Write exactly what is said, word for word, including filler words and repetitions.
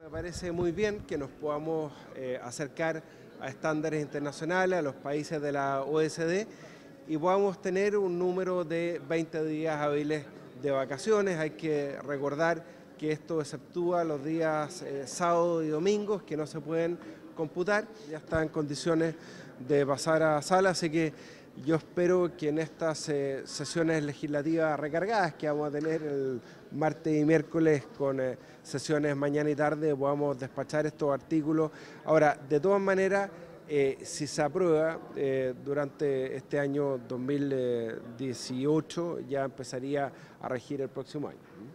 Me parece muy bien que nos podamos eh, acercar a estándares internacionales, a los países de la O E C D y podamos tener un número de veinte días hábiles de vacaciones. Hay que recordar que esto exceptúa los días eh, sábado y domingos que no se pueden computar. Ya está en condiciones de pasar a sala, así que yo espero que en estas eh, sesiones legislativas recargadas que vamos a tener el martes y miércoles con eh, sesiones mañana y tarde podamos despachar estos artículos. Ahora, de todas maneras, eh, si se aprueba eh, durante este año dos mil dieciocho ya empezaría a regir el próximo año.